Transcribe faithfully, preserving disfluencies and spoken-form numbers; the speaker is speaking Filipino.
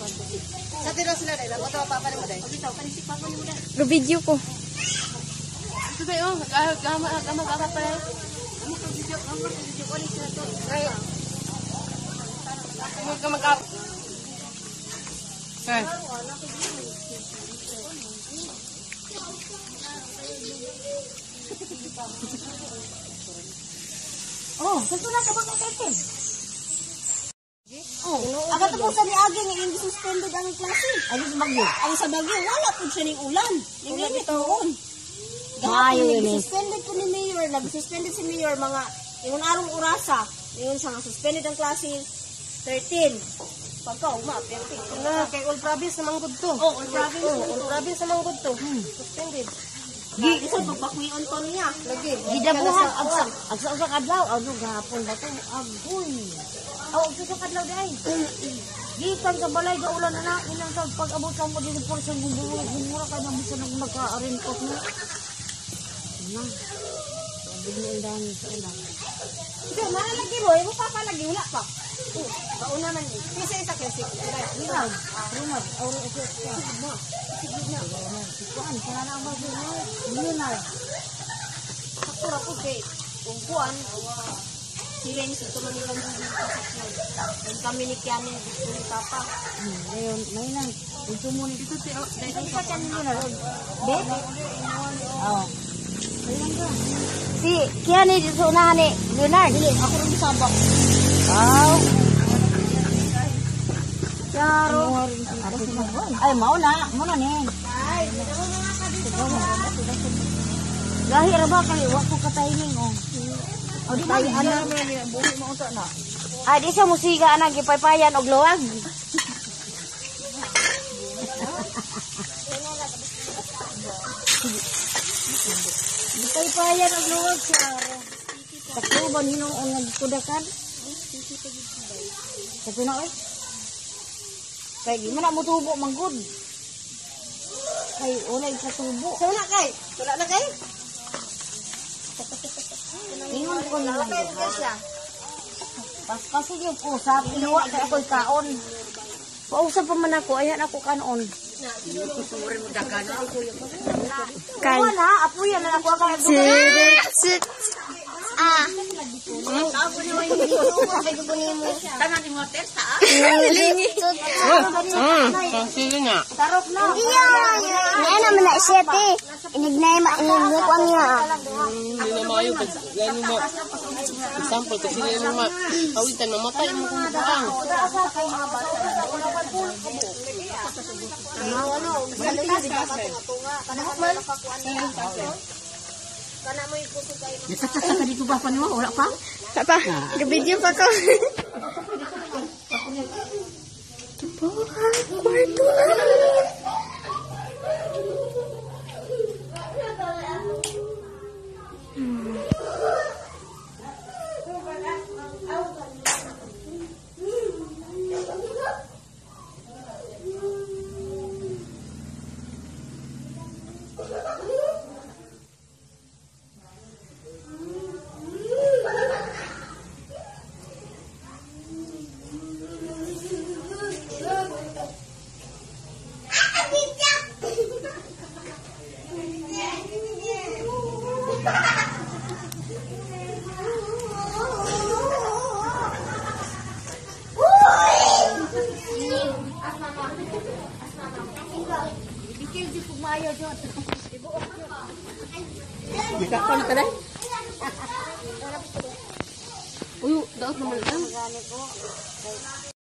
Sa tiro sila dai, lagot pa pa mo dai. Bitaw kanisik pa mo dai. Go video ko. Ito ba oh, gama gama gama pa dai. Ano to video, ano to video ko sila to. Ay. Mo ka mag-up. Ay. Oh, gusto na ka bang kaitin? Oh, aga tapos sa niagi nga hindi suspended ang klase. Ano sa bagyo? Ang sa bagyo, wala po siya ng ulan. Ninginit noon. Maayo Gahapon, yun eh. nag-suspended po ni Mayor. Nag-suspended si Mayor mga yung arong orasa. Ngayon siya nga suspended ang klase thirteen. Pagka uma, perfect. Na kay all province naman gud to. Oh, all province. Oh, all province naman gud to. Suspended. Gi, isa pagpakwion to niya. Lagi. Gidabuhan agsa agsa sa kadlaw ano gahapon ba to agoy. Aw agsa sa kadlaw dai. Gikan sa balay ga ulan na ilang sa pag-abot sa mo dito por sa gubulo gumura ka na bisan ng magka-arin ko na. Na. Sabi mo indan sa ulan. Ito, malalagi mo. Imo pa palagi. Wala pa. Oh, bauna man ni. Kasi isa kasi. Ikaw, rumag, auro ito. Sige mo. Sige na. Kuan, sana na mo mo. Yun na. Sakura po kay. Kung kuan, sila yung sito manilang hindi pasakyan. And kami ni Kianin, ni Papa. Ngayon, may nang ito mo ni dito si Dahil sa kanin mo na ron. Babe? Oh. Si Kiani dito unahan ni Leonard. Dili, ako rin sabak. Wow. Klaro. Ay, mau na. Mau na ni. Ay, dito mo mga kadito. Gahi ra ba kay wa ko ka-timing oh. O di tayo ana buhi mo unta na. Ah, di sa musiga ana gipaypayan og luwag. Gipaypayan og luwag klaro. Takbo ba ninong ang nagkudakan? Sa Pinoy? Kay di man na mo tubo manggod. Kay ulay sa tubo. So na kay? Wala na kay? Ingon ko na lang. Kaya siya. Pas kasi yung usap, iluwa kay ako'y kaon. Pausap pa man ako, ayan ako kanon. Kay. Wala, apo yan na ako ang Sit. Ah. Ako ni mo yung dito, sabi ko ni mo. Tanan ni motel sa ah. Mm. Sige nga. Tarok na. Iya, ini naman na siya te. Inignay ma ini ko niya. Hindi na maayo pag gani mo. Example kasi hindi mo ma awitan mamatay mo kung buang. Ano, salita siya patunga. Kana mo nakakuan niya. Kana mo ikuso kay Nakatak ka dito ba pa niyo? Wala pa? Apa? Ke-video pa ko. Kwarto. Dikapan ka dai. Uy, daot naman lang.